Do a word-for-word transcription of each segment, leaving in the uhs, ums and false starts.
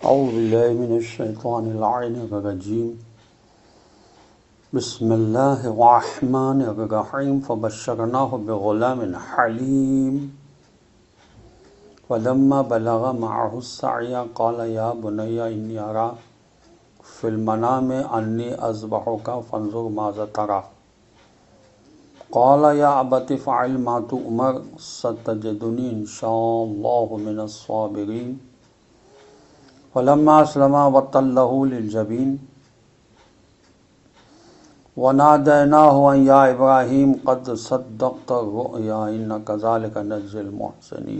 اعوذ باللہ من الشیطان اللعین الرجیم بسم اللہ الرحمن الرحیم فبشرناہ بغلام حلیم فلما بلغ معه السعی قال یا بنی انی ارى فی المنام انی اذبحک فانظر ماذا تری قال یا ابت افعل ما تؤمر ستجدنی ان شاء اللہ من الصابرین فلما اسلما وتلہ للجبین ونادیناہ ان یا ابراہیم قد صدقت الرؤیا انا کذلک نجزی المحسنین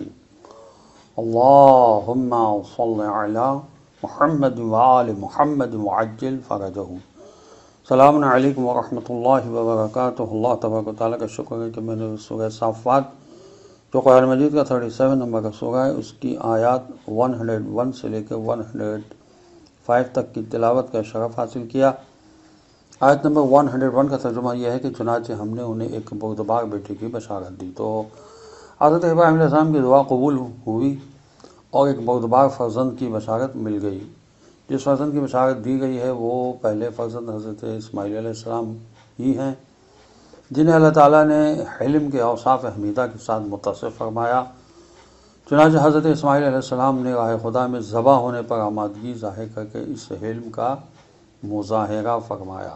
اللہم صل علی محمد وآل محمد وعجل فرجہ۔ السلام علیکم ورحمۃ اللہ وبرکاتہ۔ اللہ تبارک و تعالیٰ کا شکر ہے کہ میں نے سورہ صافات جو قرآن مجید کا سینتیس نمبر کا سورہ ہے اس کی آیات ایک سو ایک سے لے کے ایک سو پانچ تک کی تلاوت کا شرف حاصل کیا۔ آیت نمبر ایک سو ایک کا ترجمہ یہ ہے کہ چنانچہ ہم نے انہیں ایک بردبار بیٹے کی بشارت دی تو حضرت ابراہیم علیہ السلام کی دعا قبول ہوئی اور ایک بردبار فرزند کی بشارت مل گئی۔ جس فرزند کی بشارت دی گئی ہے وہ پہلے فرزند حضرت اسماعیل علیہ السلام ہی ہیں، جنہیں اللہ تعالیٰ نے حلم کے اوصاف حمیدہ کے ساتھ متصف فرمایا۔ چنانچہ حضرت اسماعیل علیہ السلام نے راہ خدا میں ذبح ہونے پر آمادگی ظاہر کر کے اس حلم کا مظاہرہ فرمایا۔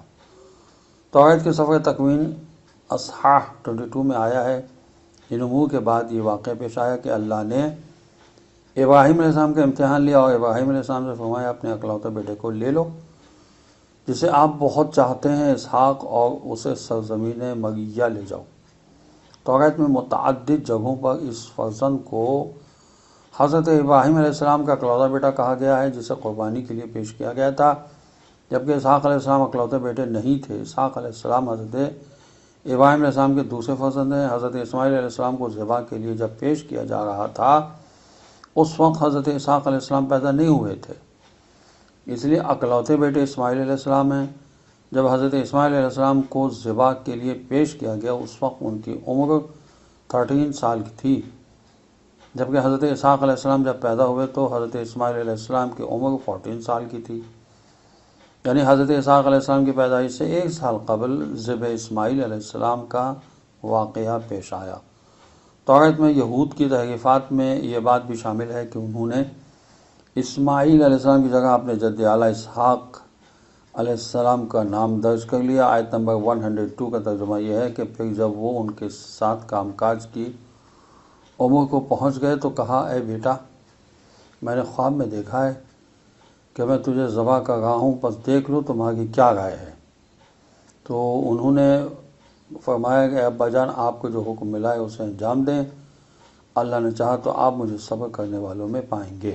توریت کے سفر تکوین اصحاح بائیس میں آیا ہے، ان امور کے بعد یہ واقعہ پیش آیا کہ اللہ نے ابراہیم علیہ السلام کا امتحان لیا اور ابراہیم علیہ السلام سے فرمایا اپنے اکلوتے بیٹے کو لے لو جسے آپ بہت چاہتے ہیں، اسحاق، اور اسے سرزمین مریہ لے جاؤ۔ توریت میں متعدد جگہوں پر اس فرزند کو حضرت ابراہیم علیہ السلام کا اکلوتا بیٹا کہا گیا ہے جسے قربانی کے لیے پیش کیا گیا تھا، جبکہ اسحاق علیہ السلام اکلوتے بیٹے نہیں تھے۔ اسحاق علیہ السلام حضرت ابراہیم علیہ السلام کے دوسرے فرزند ہیں۔ حضرت اسماعیل علیہ السلام کو ذبح کے لیے جب پیش کیا جا رہا تھا اس وقت حضرت اسحاق علیہ السلام پیدا نہیں ہوئے تھے، اس لیے اکلوتے بیٹے اسماعیل علیہ السلام ہیں۔ جب حضرت اسماعیل علیہ السلام کو ذبح کے لیے پیش کیا گیا اس وقت ان کی عمر تیرہ سال کی تھی، جبکہ حضرت اسحاق علیہ السلام جب پیدا ہوئے تو حضرت اسماعیل علیہ السلام کی عمر چودہ سال کی تھی، یعنی حضرت اسحاق علیہ السلام کی پیدائش سے ایک سال قبل ذبح اسماعیل علیہ السلام کا واقعہ پیش آیا۔ توریت میں یہود کی تحریفات میں یہ بات بھی شامل ہے کہ انہوں نے اسماعیل علیہ السلام کی جگہ اپنے جد اعلیٰ اسحاق علیہ السلام کا نام درج کر لیا۔ آیت نمبر ایک سو دو کا ترجمہ یہ ہے کہ پھر جب وہ ان کے ساتھ کام کاج کی عمر کو پہنچ گئے تو کہا، اے بیٹا، میں نے خواب میں دیکھا ہے کہ میں تجھے ذبح کر رہا ہوں، پس دیکھ لو تمہاری کیا رائے ہے۔ تو انہوں نے فرمایا کہ ابا جان، آپ کو جو حکم ملا ہے اسے انجام دیں، اللہ نے چاہا تو آپ مجھے صبر کرنے والوں میں پائیں گے۔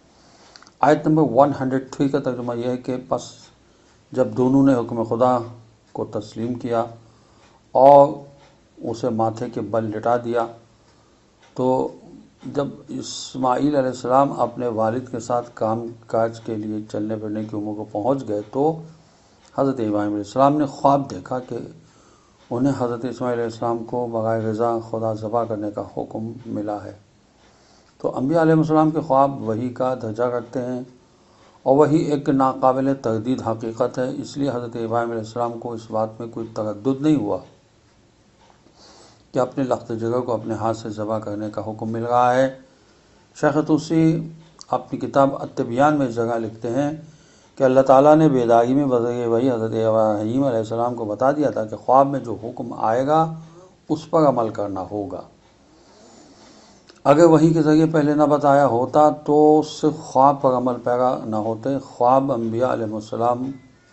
آیت نمبر ایک سو تین کا ترجمہ یہ ہے کہ پس جب دونوں نے حکم خدا کو تسلیم کیا اور اسے ماتھے کے بل لٹا دیا تو جب اسماعیل علیہ السلام اپنے والد کے ساتھ کام کاج کے لیے چلنے پھرنے کی عمر کو پہنچ گئے تو حضرت ابراہیم علیہ السلام نے خواب دیکھا کہ انہیں حضرت اسماعیل علیہ السلام کو بغیر رضا خدا ذبح کرنے کا حکم ملا ہے۔ تو انبیاء علیہ السلام کے خواب وحی کا درجہ رکھتے ہیں اور وہی ایک ناقابل تردید حقیقت ہے، اس لیے حضرت ابراہیم علیہ السلام کو اس بات میں کوئی تردد نہیں ہوا کہ اپنے لخت جگر کو اپنے ہاتھ سے ذبح کرنے کا حکم مل رہا ہے۔ شیخ طوسی اپنی کتاب التبیان میں اس جگہ لکھتے ہیں کہ اللہ تعالیٰ نے بیداری میں بذریعہ وحی حضرت ابراہیم علیہ السلام کو بتا دیا تھا کہ خواب میں جو حکم آئے گا اس پر عمل کرنا ہوگا۔ اگر وحی کے ذریعے پہلے نہ بتایا ہوتا تو صرف خواب پر عمل پیرا نہ ہوتے۔ خواب انبیاء علیہ السلام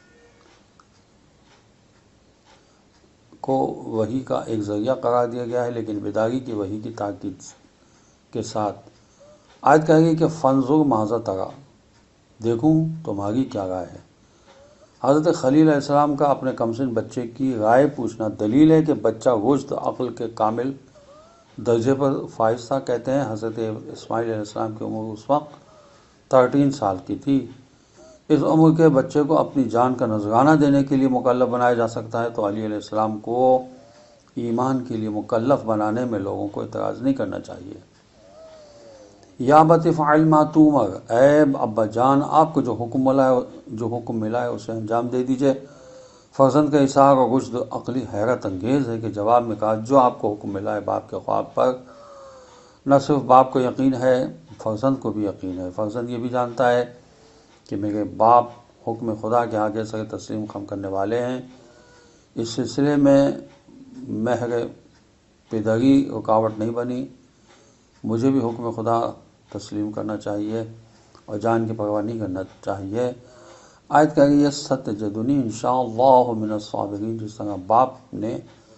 کو وحی کا ایک ذریعہ قرار دیا گیا ہے، لیکن بیداری کی وحی کی تاکید کے ساتھ آیت کہے گی کہ فانظر ماذا تری، دیکھوں تمہاری کیا رائے ہے۔ حضرت خلیل علیہ السلام کا اپنے کمسن بچے کی رائے پوچھنا دلیل ہے کہ بچہ رشد عقل کے کامل درجے پر فائز تھا۔ کہتے ہیں حضرت اسماعیل علیہ السلام کی عمر اس وقت تیرہ سال کی تھی۔ اس عمر کے بچے کو اپنی جان کا نذرانہ دینے کے لیے مکلف بنایا جا سکتا ہے تو علی علیہ السلام کو ایمان کے لیے مکلف بنانے میں لوگوں کو اعتراض نہیں کرنا چاہیے۔ یا بت فعل ما تؤمر، اے ابا جان آپ کو جو حکم ملا ہے جو حکم ملا ہے اسے انجام دے دیجئے۔ فرزند کا اظہار اور رشد عقلی حیرت انگیز ہے کہ جواب میں کہا جو آپ کو حکم ملا ہے باپ کے خواب پر، نہ صرف باپ کو یقین ہے فرزند کو بھی یقین ہے۔ فرزند یہ بھی جانتا ہے کہ میرے باپ حکم خدا کے آگے سر تسلیم خم کرنے والے ہیں، اس سلسلے میں مہر پدری رکاوٹ نہیں بنی، مجھے بھی حکم خدا تسلیم کرنا چاہیے اور جان کی پرواہ نہیں کرنا چاہیے۔ آیت کہہ رہی ہے ستجدنی انشاءاللہ من الصابرین، جس طرح باپ نے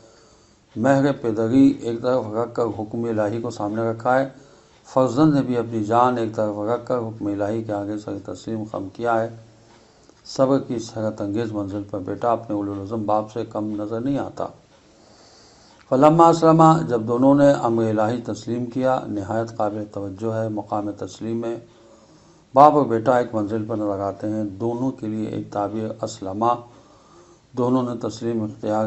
مہر پدری ایک طرف رکھ کر حکم الہی کو سامنے رکھا ہے، فرزند نے بھی اپنی جان ایک طرف رکھ کر حکم الہی کے آگے سر تسلیم خم کیا ہے۔ صبر کی اس حیرت انگیز منزل پر بیٹا اپنے اولوالعزم باپ سے کم نظر نہیں آتا۔ فلما اسلما، جب دونوں نے امر الہی تسلیم کیا، نہایت قابل توجہ ہے مقام تسلیم میں باپ اور بیٹا ایک منزل پر نظر آتے ہیں، دونوں کے لیے ایک تعبیر اسلما، دونوں نے تسلیم اختیار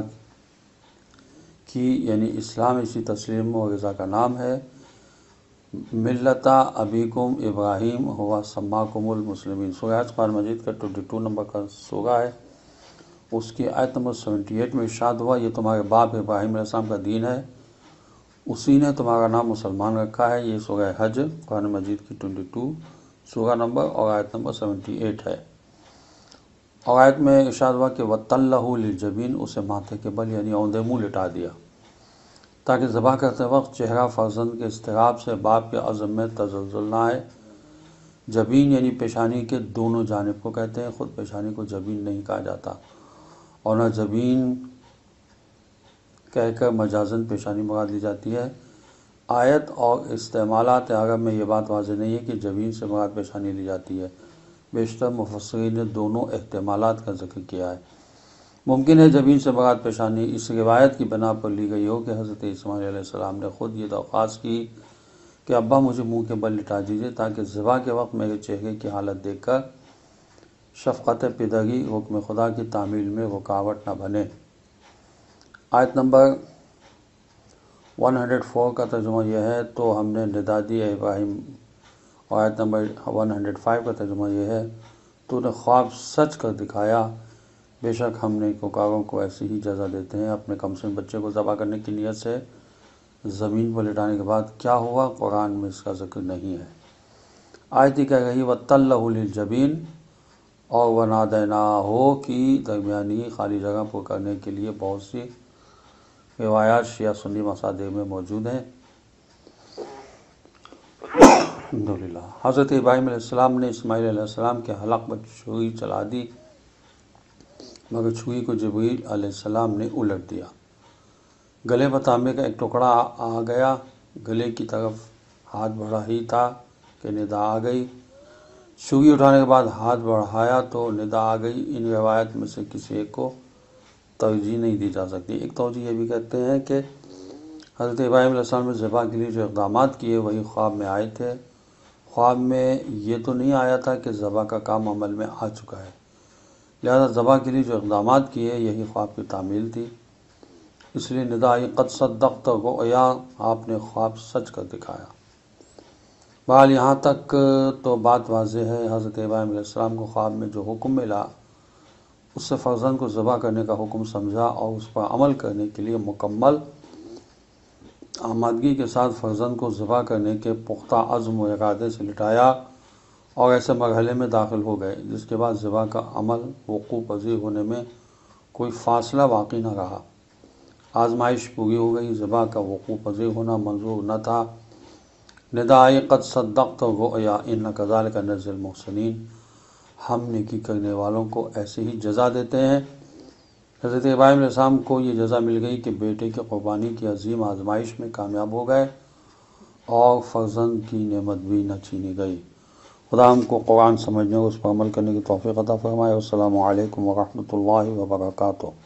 کی، یعنی اسلام اسی تسلیم و رضا کا نام ہے۔ ملتا ابیکم ابراہیم ہوا سماکم المسلمین، سورہ حج قرآن مجید کا بائیس نمبر کا سورہ ہے، اس کی آیت نمبر اٹھہتر میں ارشاد ہوا یہ تمہارے باپ ابراہیم علیہ السلام کا دین ہے، اسی نے تمہارا نام مسلمان رکھا ہے۔ یہ سورہ حج قرآن مجید کی بائیس سورہ نمبر اور آیت نمبر اٹھہتر ہے۔ اور آیت میں ارشاد ہوا کہ وَتَلَّهُ لِلْجَبِينِ، اسے ماتھے کے بل یعنی اوندے منہ لٹا دیا، تاکہ ذبح کرتے وقت چہرہ فرزند کے اضطراب سے باپ کے عزم میں تزلزل نہ آئے۔ جبین یعنی پیشانی کے دونوں جانب کو کہتے ہیں، خود پیشانی کو جبین نہیں کہا جاتا، اور نہ جبین کہہ کر مجازن پیشانی مراد لی جاتی ہے۔ آیت اور استعمالات عرب میں یہ بات واضح نہیں ہے کہ جبین سے مراد پیشانی لی جاتی ہے، بیشتر مفسرین نے دونوں احتمالات کا ذکر کیا ہے۔ ممکن ہے جبین سے مراد پیشانی اس روایت کی بنا پر لی گئی ہو کہ حضرت اسماعیل علیہ السلام نے خود یہ درخواست کی کہ ابا مجھے منہ کے بل لٹا دیجیے تاکہ ذبح کے وقت میرے چہرے کی حالت دیکھ کر شفقت پدری حکم خدا کی تعمیل میں رکاوٹ نہ بنے۔ آیت نمبر ایک سو چار کا ترجمہ یہ ہے تو ہم نے ندا دی اے ابراہیم، اور آیت نمبر ایک سو پانچ کا ترجمہ یہ ہے تو نے خواب سچ کر دکھایا، بے شک ہم نے نیکوکاروں کو ایسی ہی جزا دیتے ہیں۔ اپنے کمسن بچے کو ذبح کرنے کی نیت سے زمین پر لٹانے کے بعد کیا ہوا قرآن میں اس کا ذکر نہیں ہے۔ آیت ہی کہہ رہی وَتَلَّهُ لِلْجَبِينِ، اور وَنَادَيْنَاهُ کی درمیانی خالی جگہ پر کرنے کے لیے بہت سی روایات شیعہ سنی مصادر میں موجود ہیں۔ الحمدللہ۔ حضرت ابراہیم علیہ السلام نے اسماعیل علیہ السلام کے حلق پر چھری چلا دی، مگر چھری کو جبریل علیہ السلام نے الٹ دیا۔ گلے پر تانبے کا ایک ٹکڑا آ گیا، گلے کی طرف ہاتھ بڑھا ہی تھا کہ ندا آ گئی، چھری اٹھانے کے بعد ہاتھ بڑھایا تو ندا آ گئی۔ ان روایت میں سے کسی ایک کو ترجیح نہیں دی جا سکتی۔ ایک توجہ یہ بھی کہتے ہیں کہ حضرت ابراہیم علیہ السلام نے ذبح کے لیے جو اقدامات کیے وہی خواب میں آئے تھے، خواب میں یہ تو نہیں آیا تھا کہ ذبح کا کام عمل میں آ چکا ہے، لہذا ذبح کے لیے جو اقدامات کیے یہی خواب کی تعمیل تھی، اس لیے ندا آئی قد صدقت رؤیا، آپ نے خواب سچ کر دکھایا۔ بہرحال یہاں تک تو بات واضح ہے، حضرت ابراہیم علیہ السلام کو خواب میں جو حکم ملا اس سے فرزند کو ذبح کرنے کا حکم سمجھا اور اس پر عمل کرنے کے لیے مکمل آمادگی کے ساتھ فرزند کو ذبح کرنے کے پختہ عزم و ارادے سے لٹایا اور ایسے مرحلے میں داخل ہو گئے جس کے بعد ذبح کا عمل وقوع پذیر ہونے میں کوئی فاصلہ باقی نہ رہا۔ آزمائش پوری ہو گئی، ذبح کا وقوع پذیر ہونا منظور نہ تھا۔ ندا آئی قد صدقت الرؤیا انا کذالک نجزی المحسنین، ہم نیکی کرنے والوں کو ایسے ہی جزا دیتے ہیں۔ حضرت ابراہیم علیہ السلام کو یہ جزا مل گئی کہ بیٹے کی قربانی کی عظیم آزمائش میں کامیاب ہو گئے اور فرزند کی نعمت بھی نہ چھینی گئی۔ خدا ہم کو قرآن سمجھنے اور اس پر عمل کرنے کی توفیق عطا فرمائے۔ السلام علیکم ورحمۃ اللہ وبرکاتہ۔